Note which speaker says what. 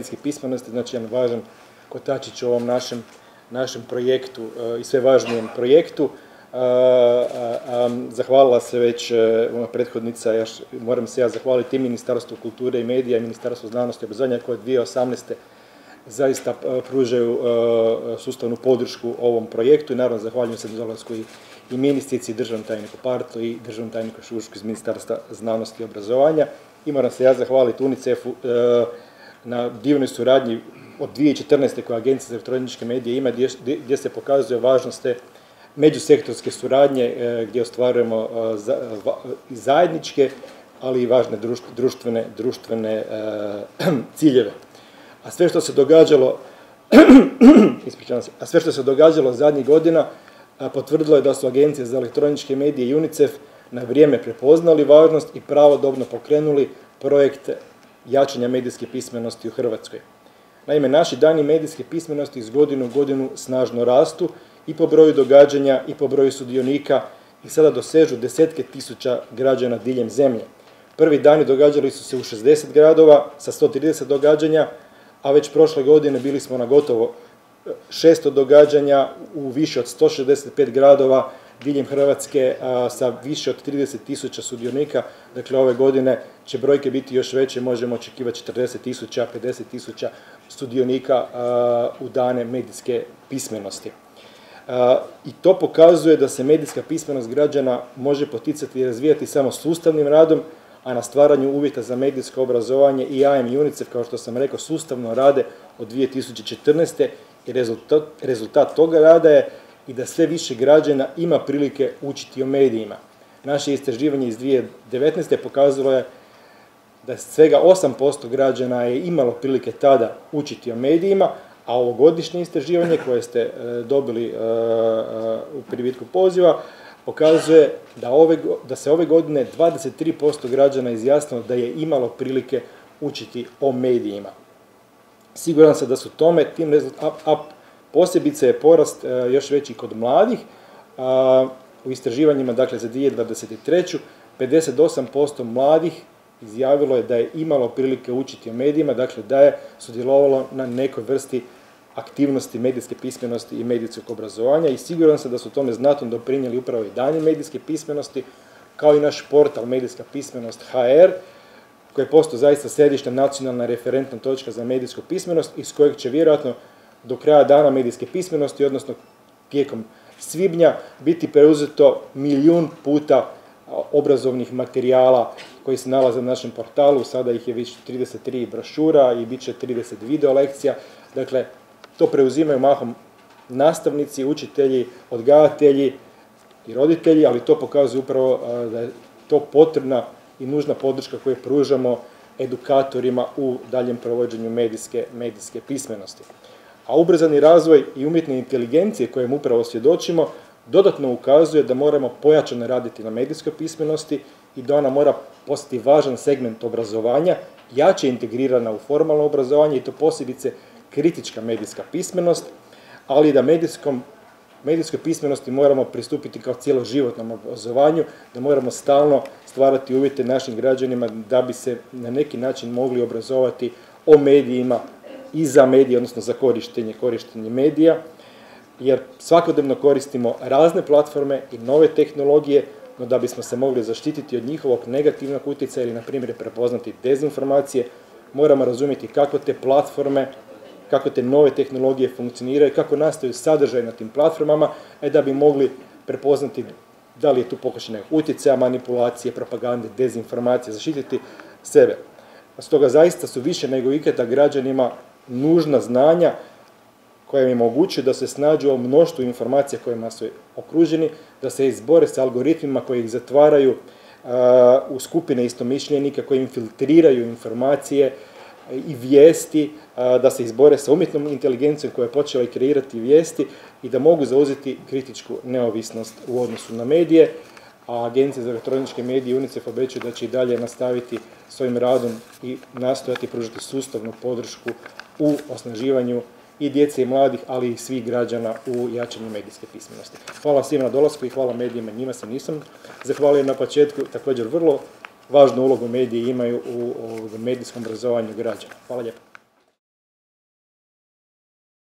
Speaker 1: medijske pismenosti, znači jedan važan kotačić u ovom našem projektu i sve važnijem projektu. Zahvalila se već moja prethodnica, moram se ja zahvaliti i Ministarstvu kulture i medija i Ministarstvu znanosti i obrazovanja koje 2018. zaista pružaju sustavnu podršku ovom projektu i naravno zahvaljujem se na dolasku i ministrici, i državnom tajniku Partlu i državnom tajniku Šušku iz Ministarstva znanosti i obrazovanja. I moram se ja zahvaliti UNICEF-u na divnoj suradnji od 2014. koja Agencija za elektroničke medije ima, gdje se pokazuje važnost te međusektorske suradnje, gdje ostvarujemo zajedničke, ali i važne društvene ciljeve. A sve što se događalo zadnjih godina potvrdilo je da su Agencije za elektroničke medije i UNICEF na vrijeme prepoznali važnost i pravodobno pokrenuli projekt jačanja medijske pismenosti u Hrvatskoj. Naime, naši dani medijske pismenosti iz godine u godinu snažno rastu i po broju događanja i po broju sudionika i sada dosežu desetke tisuća građana diljem zemlje. Prvi dani događali su se u 60 gradova sa 130 događanja, a već prošle godine bili smo na gotovo 600 događanja u više od 165 gradova diljem Hrvatske sa više od 30 tisuća sudionika. Dakle, ove godine će brojke biti još veće, možemo očekivati 40 tisuća, 50 tisuća sudionika u dane medijske pismenosti. I to pokazuje da se medijska pismenost građana može poticati i razvijati samo sustavnim radom, a na stvaranju uvjeta za medijsko obrazovanje i AM i UNICEF, kao što sam rekao, sustavno rade od 2014. i rezultat toga rada je i da sve više građana ima prilike učiti o medijima. Naše istraživanje iz 2019. pokazalo je da svega 8% građana je imalo prilike tada učiti o medijima, a ovogodišnje istraživanje koje ste dobili u privitku poziva pokazuje da se ove godine 23% građana izjasnilo da je imalo prilike učiti o medijima. Siguran sam da su tome a posebice je porast još veći kod mladih. U istraživanjima, dakle, za 2023. 58% mladih izjavilo je da je imalo prilike učiti o medijima, dakle da je sudjelovalo na nekoj vrsti aktivnosti medijske pismenosti i medijskog obrazovanja i siguran sam da su tome znatno doprinijeli upravo i dani medijske pismenosti, kao i naš portal Medijska pismenost HR, koji je postao zaista središnja nacionalna referentna točka za medijsku pismenost, iz kojeg će vjerojatno do kraja dana medijske pismenosti, odnosno tijekom svibnja, biti preuzeto 1.000.000 puta obrazovnih materijala koji se nalaze na našem portalu. Sada ih je više 33 brošura i bit će 30 video lekcija. Dakle, to preuzimaju mahom nastavnici, učitelji, odgajatelji i roditelji, ali to pokazuje upravo da je to potrebna i nužna podrška koju pružamo edukatorima u daljem provođenju medijske pismenosti. A ubrzani razvoj i umjetne inteligencije kojem upravo svjedočimo dodatno ukazuje da moramo pojačano raditi na medijskoj pismenosti i da ona mora postati važan segment obrazovanja, jače integrirana u formalno obrazovanje i to posebice kritička medijska pismenost, ali i da medijskoj pismenosti moramo pristupiti kao cjeloživotnom obrazovanju, da moramo stalno stvarati uvjete našim građanima da bi se na neki način mogli obrazovati o medijima i za medije, odnosno za korištenje medija, jer svakodnevno koristimo razne platforme i nove tehnologije, no da bismo se mogli zaštititi od njihovog negativnog utjecaja ili, na primjer, prepoznati dezinformacije, moramo razumjeti kako te platforme, kako te nove tehnologije funkcioniraju, kako nastaju sadržaj na tim platformama, da bi mogli prepoznati da li je tu pokušaj utjecaja, manipulacije, propagande, dezinformacije, zaštititi sebe. Stoga zaista su više nego ikada građanima nužna znanja koja im omogućuju da se snađu o mnoštvu informacija kojima su okruženi, da se izbore sa algoritmima koji ih zatvaraju u skupine istomišljenika, koji infiltriraju informacije i vijesti, da se izbore sa umjetnom inteligencijom koja je počela i kreirati vijesti i da mogu zauzeti kritičku neovisnost u odnosu na medije. A Agencija za elektroničke medije i UNICEF obećaju da će i dalje nastaviti svojim radom i nastojati pružiti sustavnu podršku u osnaživanju i djece i mladih, ali i svih građana u jačanju medijske pismenosti. Hvala svima na dolasku i hvala medijima, njima se nisam zahvalio na početku. Također vrlo važnu ulogu mediji imaju u medijskom obrazovanju građana. Hvala lijepo.